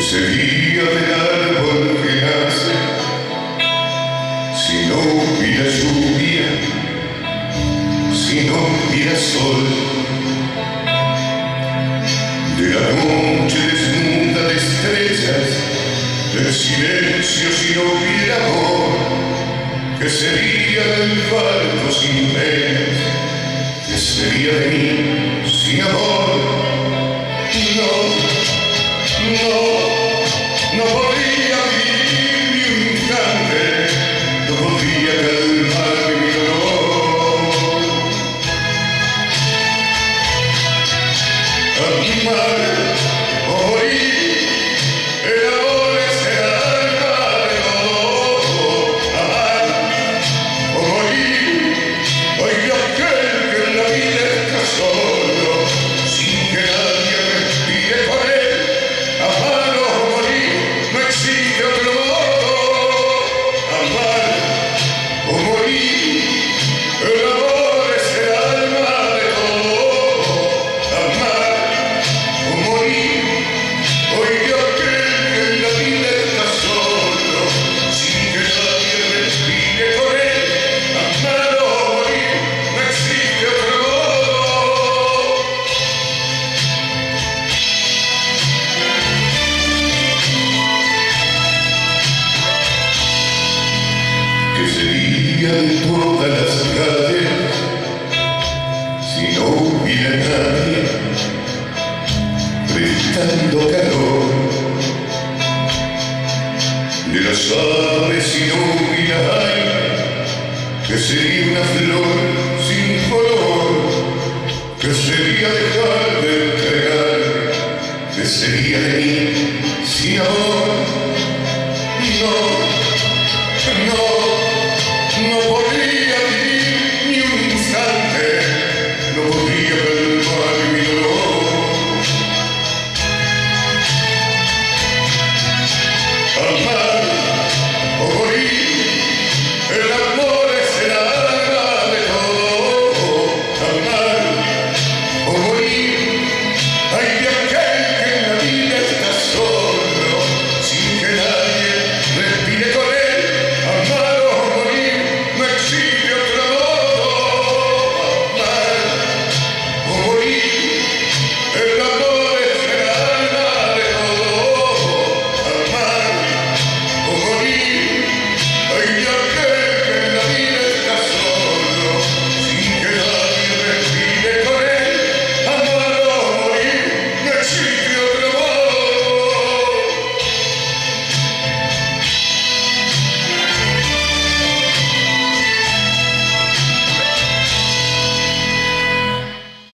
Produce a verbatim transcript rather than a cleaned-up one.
sería del árbol que nace si no hubiera lluvia, si no hubiera sol? De la noche desnuda de estrellas, del silencio si no hubiera amor, que sería del barco sin penas, que sería de mí sin amor. No, no, no podría vivir ni un instante, no podría calmar mi dolor. Amar o morir, el amor es el alma de todo. Amar o morir, oiga aquel que en la vida está solo, sin que nadie respire con él. Amar o morir, no existe otro modo. Amar o morir, el amor es el alma de todo. Amar o morir, oiga aquel que en la vida está solo, sin que nadie respire con él. Amar o morir, no existe otro modo. ¿Qué sería de todas las calles si no hubiera nadie prestando calor? De las aves si no hubiera aire, que sería una flor sin color, que sería dejar de entregarme, que sería de mí sin amor. No.